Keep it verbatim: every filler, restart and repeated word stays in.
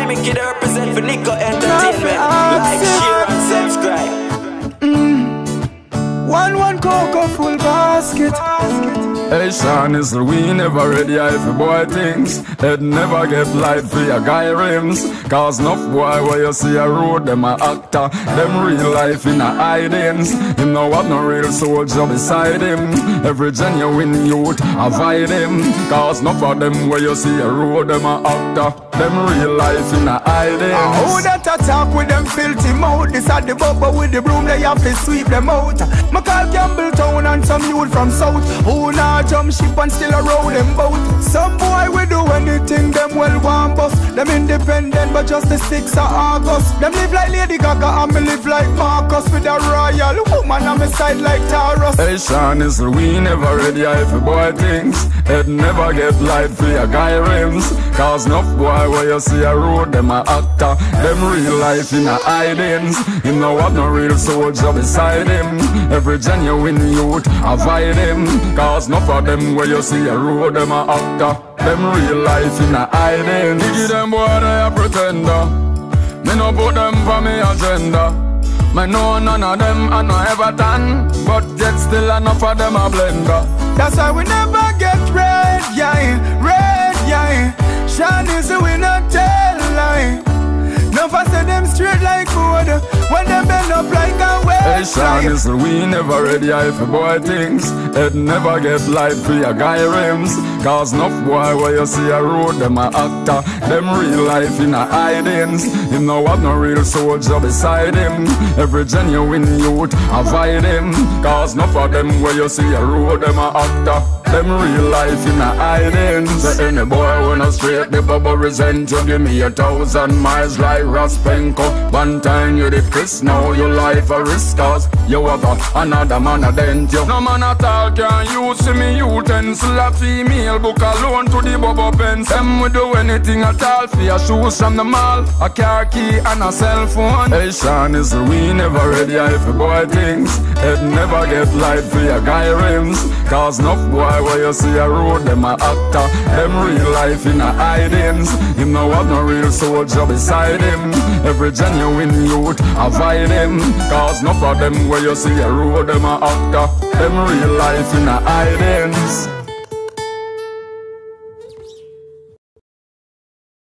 boy, make it represent for Nico Entertainment. Like, share and subscribe. Mm. One, one cocoa full basket. Hey Sean, is we never ready for boy things. Head never get light for your guy rims. Cause enough boy where you see a road, them a actor. Them real life in a hidings. Him know what no real soldier beside him. Every genuine youth avoid him. Cause enough of them where you see a road, them a actor. Them real life in a hidings. Who that attack with them filthy mouth? This at the bubble with the broom, they have to sweep them out. Me call Campbelltown and some youth from south. Who not jump ship and still a roll them boat. Some boy will do anything them well want bust. Them independent but just the sixth of August. Them live like Lady Gaga and me live like Marcus. With a royal woman on my side like Taurus. Hey Sean, is we never ready for boy things. Head never get light for your guy rims. Cause enough boy where you see a road, them a actor. Them real life in a hidings. Him know what no real soldier beside him. Every genuine youth avoid him. Cause enough of them where you see a road, them a actor. Them real life in a hiding. Diggy them boy they a pretender. Me no put them for me agenda. Me know none of them are no Everton. But yet still enough of them a blender. That's why we never get red, yeah, red, yeah. Sean is the winner, tell lie. No faster them straight like wood. When them bend up like a wave. Hey Sean, is we never ready for boy things. Head never get light for your guy rims. Cause enough boy where you see a road, them a actor. Them real life in a hidings. Him know what no real soldier beside him. Every genuine youth avoid him. Cause enough of them where you see a road, them a actor. Them real life in a hidings. Say any boy when I straight the bubble resent you. Give me a thousand miles like Raspenko. One time you did Chris, now your life a risk. Cause you have a, another man a dent you. No man at all can use me utensil. A female book alone to the bubble pens. Them will do anything at all for your shoes from the mall. A car key and a cell phone. Hey Sean, is we never ready for boy things. Head never get light for your guy rims. Cause enough boy where you see a road, them a actor. Them real life in a hidings. Him know what no real soldier beside him. Every genuine youth avoid him. Cause enough of them where you see a road, them a actor. Them real life in a hidings.